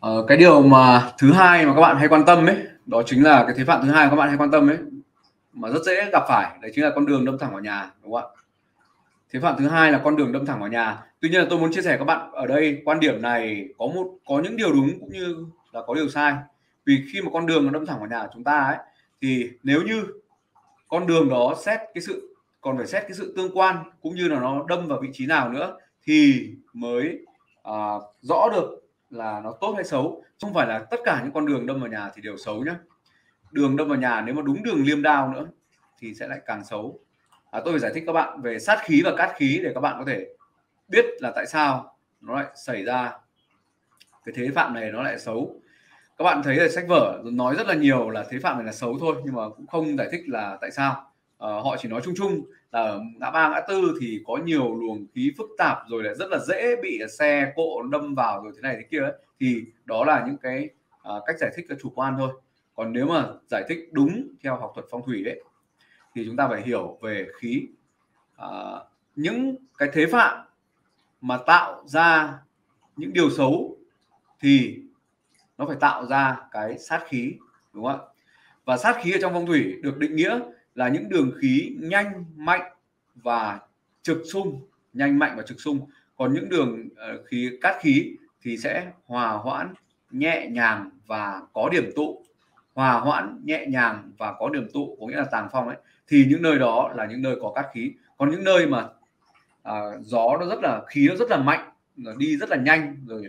Cái điều mà thứ hai mà các bạn hay quan tâm ấy, đó chính là cái thế phạm thứ hai các bạn hay quan tâm ấy, mà rất dễ gặp phải, đấy chính là con đường đâm thẳng vào nhà, đúng không ạ? Thế phạm thứ hai là con đường đâm thẳng vào nhà. Tuy nhiên là tôi muốn chia sẻ các bạn ở đây quan điểm này có những điều đúng cũng như là có điều sai. Vì khi mà con đường nó đâm thẳng vào nhà chúng ta ấy, thì nếu như con đường đó còn phải xét cái sự tương quan cũng như là nó đâm vào vị trí nào nữa thì mới rõ được là nó tốt hay xấu. Không phải là tất cả những con đường đâm vào nhà thì đều xấu nhá. Đường đâm vào nhà nếu mà đúng đường liêm đao nữa thì sẽ lại càng xấu. Tôi phải giải thích các bạn về sát khí và cát khí để các bạn có thể biết là tại sao nó lại xảy ra cái thế phạm này nó lại xấu. Các bạn thấy là sách vở nói rất là nhiều là thế phạm này là xấu thôi, nhưng mà cũng không giải thích là tại sao. Họ chỉ nói chung chung là ở ngã ba ngã tư thì có nhiều luồng khí phức tạp, rồi là rất là dễ bị xe cộ đâm vào rồi thế này thế kia ấy. Thì đó là những cái cách giải thích chủ quan thôi. Còn nếu mà giải thích đúng theo học thuật phong thủy ấy thì chúng ta phải hiểu về khí. Những cái thế phạm mà tạo ra những điều xấu thì nó phải tạo ra cái sát khí, đúng không ạ? Và sát khí ở trong phong thủy được định nghĩa là những đường khí nhanh, mạnh và trực xung, nhanh, mạnh và trực xung. Còn những đường cát khí thì sẽ hòa hoãn, nhẹ nhàng và có điểm tụ. Hòa hoãn, nhẹ nhàng và có điểm tụ có nghĩa là tàng phong ấy, thì những nơi đó là những nơi có cát khí. Còn những nơi mà gió nó khí nó rất là mạnh, đi rất là nhanh rồi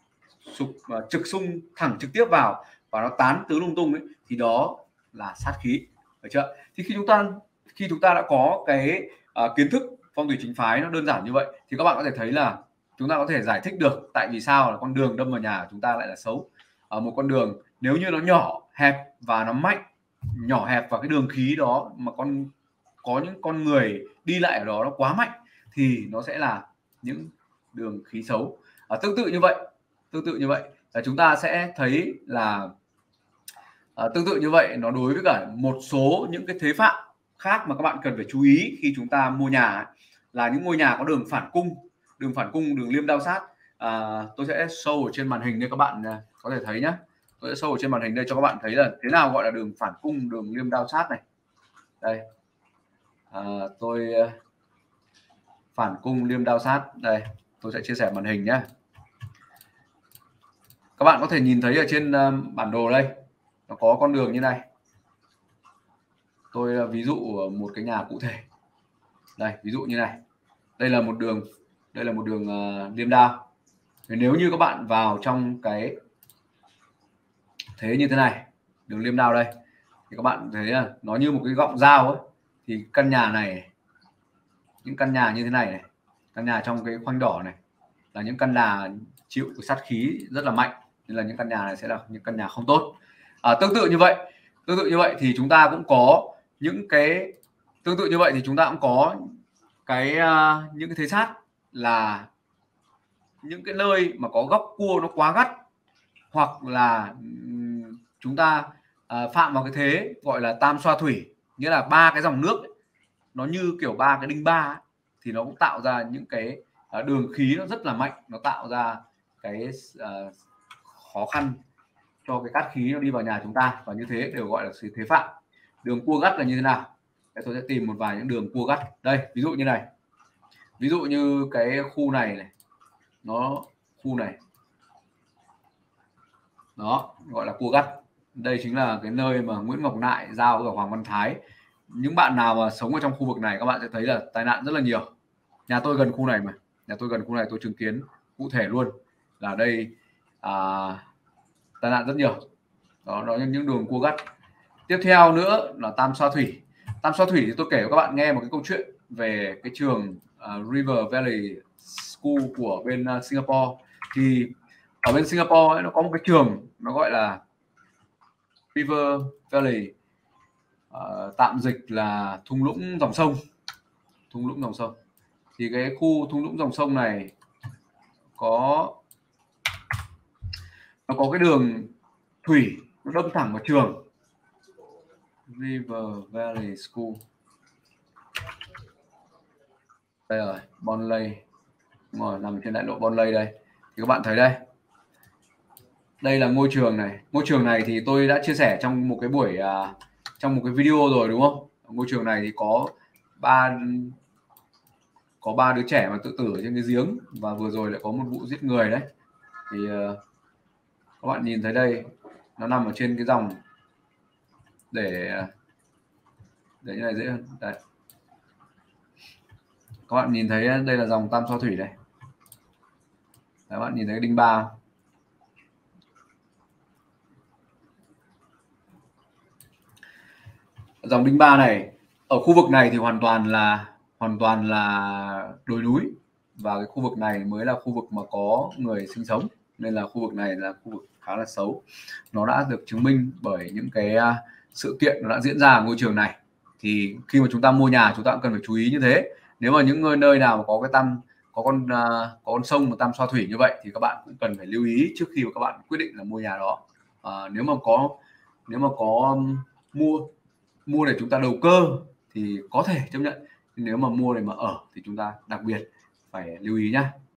trực xung thẳng trực tiếp vào và nó tán tứ lung tung ấy, thì đó là sát khí, được chưa? Thì khi chúng ta đã có cái kiến thức phong thủy chính phái nó đơn giản như vậy thì các bạn có thể thấy là chúng ta có thể giải thích được tại vì sao là con đường đâm vào nhà của chúng ta lại là xấu. Ở một con đường nếu như nó nhỏ hẹp và nó mạnh, nhỏ hẹp và cái đường khí đó mà có những con người đi lại ở đó nó quá mạnh thì nó sẽ là những đường khí xấu. Tương tự như vậy là chúng ta sẽ thấy là tương tự như vậy nó đối với cả một số những cái thế phạm khác mà các bạn cần phải chú ý khi chúng ta mua nhà là những ngôi nhà có đường phản cung, đường liêm đao sát. Tôi sẽ show ở trên màn hình để các bạn có thể thấy nhé. Tôi sẽ show ở trên màn hình đây cho các bạn thấy là thế nào gọi là đường phản cung, đường liêm đao sát này. Đây, tôi phản cung liêm đao sát đây, tôi sẽ chia sẻ màn hình nhé. Các bạn có thể nhìn thấy ở trên bản đồ đây nó có con đường như này. Tôi ví dụ một cái nhà cụ thể đây, ví dụ như này, đây là một đường liêm đao. Nếu như các bạn vào trong cái thế như thế này, đường liêm đao đây thì các bạn thấy là nó như một cái gọng dao ấy, thì căn nhà này, những căn nhà như thế này, căn nhà trong cái khoanh đỏ này là những căn nhà chịu sát khí rất là mạnh, nên là những căn nhà này sẽ là những căn nhà không tốt. Tương tự như vậy thì chúng ta cũng có những cái những cái thế sát là những cái nơi mà có góc cua nó quá gắt, hoặc là chúng ta phạm vào cái thế gọi là tam xoa thủy, nghĩa là ba cái dòng nước ấy, nó như kiểu ba cái đinh ba ấy, thì nó cũng tạo ra những cái đường khí nó rất là mạnh, nó tạo ra cái khó khăn cho cái cát khí nó đi vào nhà chúng ta, và như thế đều gọi là thế phạm. Đường cua gắt là như thế nào? Tôi sẽ tìm một vài những đường cua gắt đây, ví dụ như này, ví dụ như cái khu này khu này đó gọi là cua gắt. Đây chính là cái nơi mà Nguyễn Ngọc Nại giao với Hoàng Văn Thái. Những bạn nào mà sống ở trong khu vực này các bạn sẽ thấy là tai nạn rất là nhiều. Nhà tôi gần khu này tôi chứng kiến cụ thể luôn là đây tai nạn rất nhiều. Đó là những đường cua gắt. Tiếp theo nữa là tam xoa thủy. Tam xoa thủy thì tôi kể cho các bạn nghe một cái câu chuyện về cái trường River Valley School của bên Singapore. Thì ở bên Singapore ấy, nó có một cái trường nó gọi là River Valley, tạm dịch là thung lũng dòng sông. Thì cái khu thung lũng dòng sông này nó có cái đường thủy nó đâm thẳng vào trường River Valley School. Đây rồi, Bonley, đúng rồi, nằm trên đại lộ Bonley đây. Thì các bạn thấy đây, Đây là ngôi trường này. Ngôi trường này thì tôi đã chia sẻ trong một cái buổi trong một cái video rồi đúng không? Ngôi trường này thì có ba đứa trẻ mà tự tử ở trên cái giếng, và vừa rồi lại có một vụ giết người đấy. Thì các bạn nhìn thấy đây, nó nằm ở trên cái dòng, để như này dễ hơn. Đấy. Các bạn nhìn thấy đây là dòng Tam Xoa Thủy đây. Các bạn nhìn thấy cái đinh ba. Dòng đinh ba này ở khu vực này thì hoàn toàn là đồi núi, và cái khu vực này mới là khu vực mà có người sinh sống, nên là khu vực này là khu vực khá là xấu. Nó đã được chứng minh bởi những cái sự kiện nó đã diễn ra ở ngôi trường này. Thì khi mà chúng ta mua nhà, chúng ta cũng cần phải chú ý như thế. Nếu mà những nơi nào mà có cái có con sông mà Tam Xoa Thủy như vậy thì các bạn cũng cần phải lưu ý trước khi mà các bạn quyết định là mua nhà đó. Nếu mà có mua để chúng ta đầu cơ thì có thể chấp nhận, nhưng nếu mà mua để mà ở thì chúng ta đặc biệt phải lưu ý nhá.